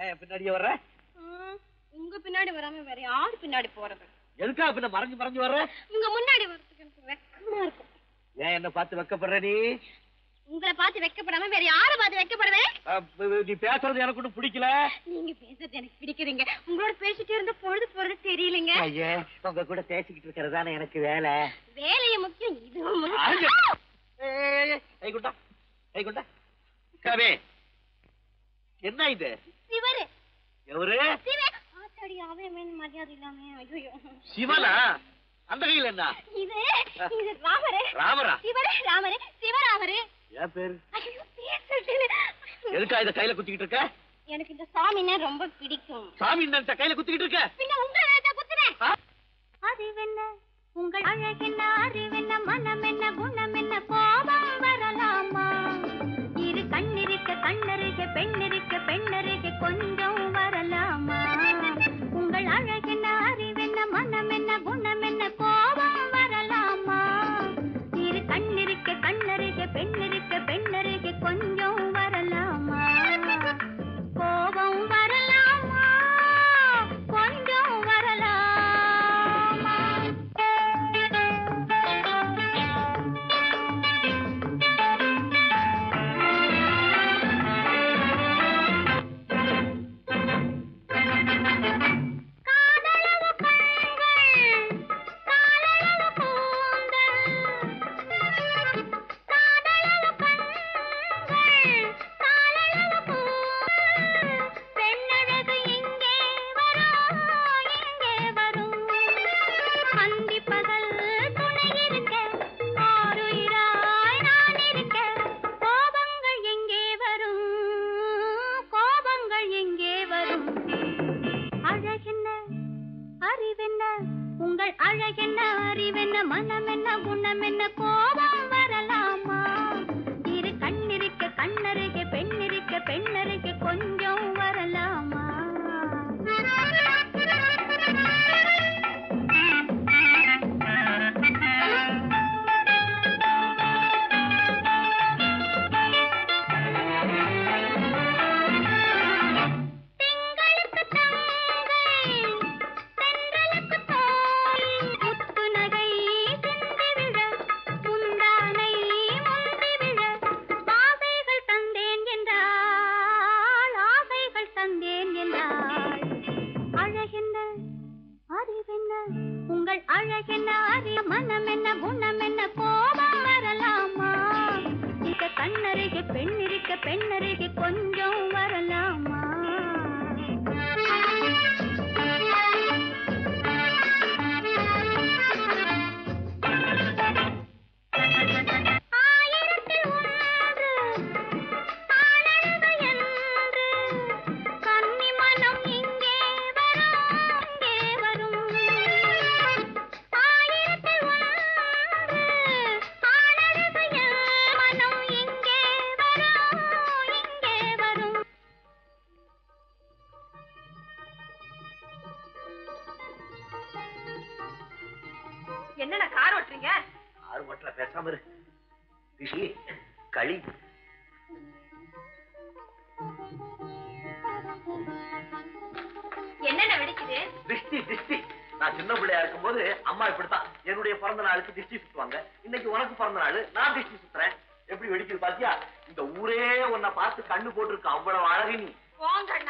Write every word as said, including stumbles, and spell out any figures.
ஏன் பின்னாடியே வர்ற? உங்க பின்னாடி வராம வேற யாரு பின்னாடி போறது? எதுக்காக பின்ன மறைஞ்சு மறைஞ்சு வர்ற? உங்க முன்னாடி வரதுக்கு எனக்கு வெக்கமா இருக்கும். ஏன் என்ன பார்த்து வெக்கப்படுற நீ? உங்களை பார்த்து வெக்கப்படாம வேற யாரை பார்த்து வெக்கப்படுவேன்? நீ பேசுறது எனக்கு ஒன்றும் பிடிக்கல. நீங்க பேசுறது எனக்கு பிடிக்குதுங்க. உங்களோட பேசிட்டே இருந்த பொழுது போறது தெரியலங்க. ஐயா, உங்க கூட பேசிக்கிட்டு இருக்கிறதானே எனக்கு வேலை. வேலையை முக்கியம், இதுவும் கவே. என்ன இது? சிவரு. எவரு? ஆத்தாடி, அவன் மரியாதை இல்லாம. ஐயோ, சிவனா? அந்த கையில் என்ன? இது இது ராமரு. ராமரா? சிவரு ராமரு, சிவராமரு. ஏன் பேரு? ஐயோ, பேசுறேன். எதுக்கா இத கையில குத்திக்கிட்டு இருக்க? எனக்கு இந்த சாமின்னா ரொம்ப பிடிக்கும். சாமி நினைச்ச கையில குத்திக்கிட்டு இருக்க? பின்ன உங்களை நினைச்சா குத்துறேன். அறிவென்ன உங்கள் அழகென்ன, அறிவென்ன மனம் என்ன, குணம் என்ன, கோபம் வரலாமா? இரு கண்ணிருக்க கண்ணருக, பெண்ணிருக்க பெண்ணருக, கொஞ்சம் வரலாமா? உங்கள் அழகென்ன, அறிவென்ன மனம் என்ன, குணம் என்ன, கோபம் வரலாமா? இரு கண்ணிருக்க கண்ணருக, பெண்ணிருக்க பெண்ணருக, கொஞ்சம் வரலாமா? கோபம் வரலாமா? கொஞ்சம் வரலாமா? உங்கள் அழகென்ன, அறிவென்ன மனம் என்ன, குணம் என்ன, கோபம் வரலாமா? இரு கண்ணிருக்க கண்ணருக, பெண்ணிருக்க பெண்ணருக, கொஞ்சம் வரலாமா? உங்கள் அழகென்ன, அறிய மனம் என்ன, குணம் என்ன, கோபம் வரலாமா? இத கண்ணருக பெண்ணிருக்க பெண்ணருக, கொஞ்சம் வரலாமா? என்னென்ன கார் ஓட்டுறீங்க? கார் ஓட்டுற பேசாம இரு. களி என்னென்ன வெடிக்குது? திஷ்டி திஷ்டி. நான் சின்ன பிள்ளையா இருக்கும் போது அம்மா இப்படித்தான் என்னுடைய பிறந்த நாளுக்கு திஷ்டி சுத்துவாங்க. இன்னைக்கு உனக்கு பிறந்த நாள், நான் திஷ்டி சுத்துறேன். எப்படி வெடிக்குது பாத்தியா? இந்த ஊரே உன்னை பார்த்து கண்ணு போட்டிருக்கு, அவ்வளவு அழகு நீ. போங்க